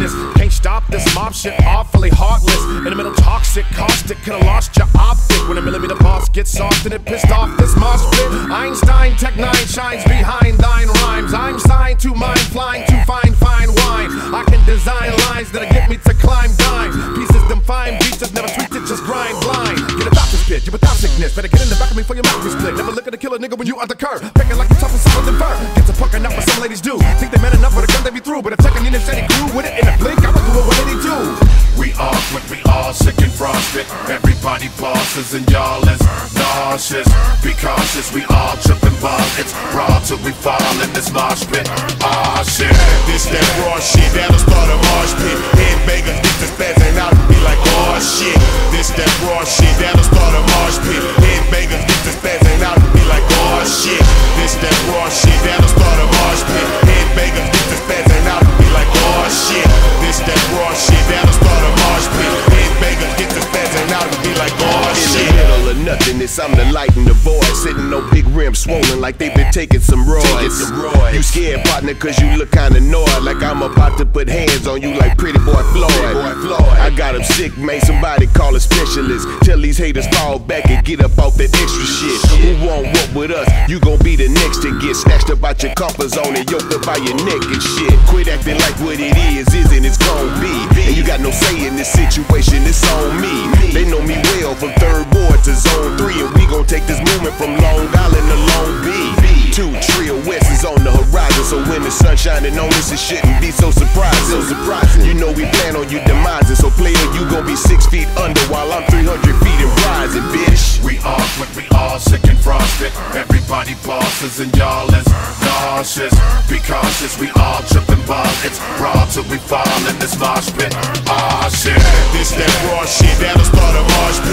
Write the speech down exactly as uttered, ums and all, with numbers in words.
darkness. Can't stop this mob shit, awfully heartless. In the middle, toxic, caustic, could've lost your optic. When a millimeter boss gets soft and it pissed off this mosh pit. Einstein, Tech nine shines behind thine rhymes. I'm signed to mind, flying to find fine wine. I can design lines that'll get me to climb dimes. Pieces them fine beats, just never tweaked it, just grind blind. Get a doctor's spit, you without sickness. Better get in the back of me for your mouth is split. Never look at a killer nigga when you on the curb. Picking like you tough and solid than fur. Get to pucking up what some ladies do. Think they man enough for the gun they be through. But if checking in and said he grew with it in a blink, I would do it what did he do? We all quick, we all sick and frostbit. Everybody bosses and y'all is nauseous. Be cautious, we all tripping ball. It's raw till we fall in this mosh pit. Ah shit, this that raw shit that'll start a mosh pit. Headbangers get this bad and out and be like, oh shit. This that raw shit that'll start a mosh pit. Headbangers get this bad and out and be like, oh shit. This that raw shit that'll start a mosh pit. Headbangers get this bad and out and be like, oh shit. This that raw shit that'll start a mosh pit. Headbangers get this bad and out and be like, oh shit. In the middle of nothingness, I'm the light in the void. Sitting on big rims, swollen like they've been taking some roids. You scared, partner, cause you look kinda annoyed. Like I'm about to put hands on you like Pretty Boy Floyd. I got him sick, made somebody call a specialist. Tell these haters fall back and get up off that extra shit. Who won't what with us? You gon' be the next to get snatched up out your comfort zone and yoked up by your neck and shit. Quit acting like what it is, isn't it's gon' be. And you got no say in this situation, it's on me. They know me well from third ward to zone three, and we gon' take this movement from Long Island to Long Beach. Two Trio West is on the horizon, so when the sun shining on us, it shouldn't be so surprising. So surprising. You know we plan on you demising, so player, you gon' be six feet under while I'm three hundred feet and rising, bitch. we all quick, we all sick and frostbit. Everybody bosses and y'all is nauseous. Be cautious, we all tripping ball. It's raw till we fall in this mosh pit. Ah shit, this that raw shit that'll start a mosh pit.